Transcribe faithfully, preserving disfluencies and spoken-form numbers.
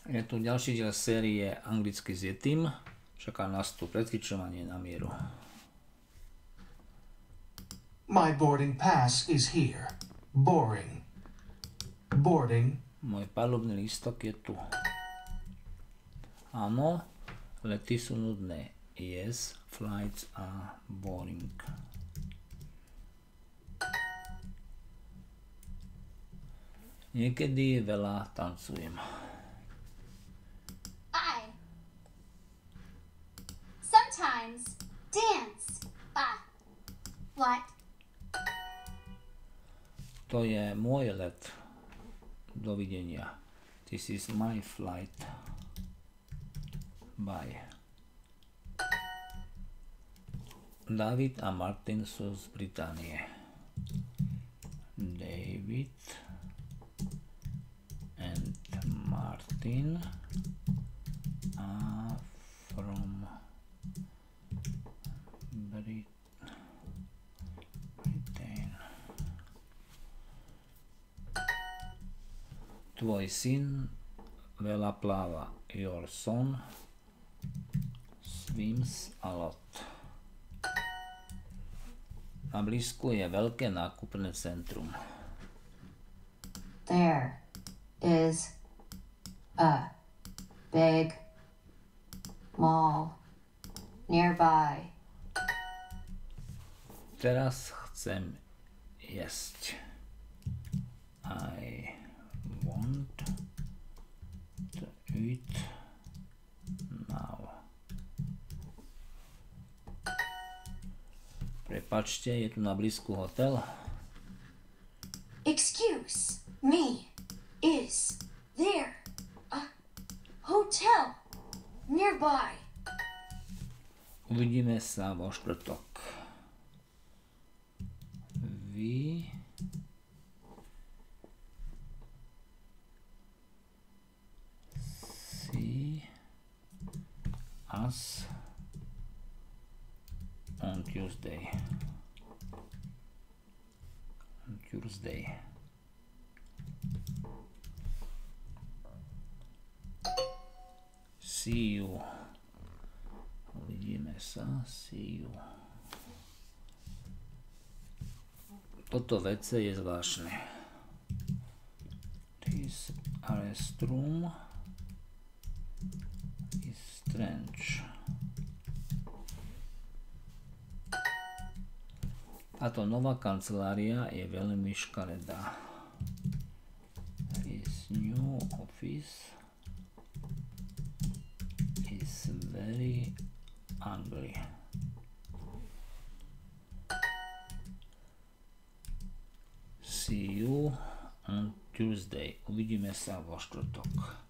Je tu ďalší diel série anglicky s Yetim. Čaká nás tu Precičovanie na mieru. My boarding pass is here. Boring. Boarding. Môj palubný lístok je tu. Áno, lety sú nudné. Yes, flights are boring. Niekedy veľa tancujem. I sometimes dance. Ah, what? To je môj let. Dovidenia. This is my flight. Bye. David a Martin sú z Británie. David and Martin are from Brit- Britain. Tvoj syn veľa pláva. Your son swims a lot. Na blízku je veľké nákupné centrum. There is a big mall nearby. Teraz chcem jesť. I want to eat now. Prepačte, je tu na blízku hotel. Excuse me, is there a hotel nearby? Uvidíme sa vo štvrtok. Vy see us on Tuesday. On Tuesday. See you. Uvidíme sa. See you. Toto vece je zvláštne. This restroom is strange. Táto nová kancelária je veľmi škaredá. His new office is very ugly. See you on Tuesday. Uvidíme sa vo štvrtok.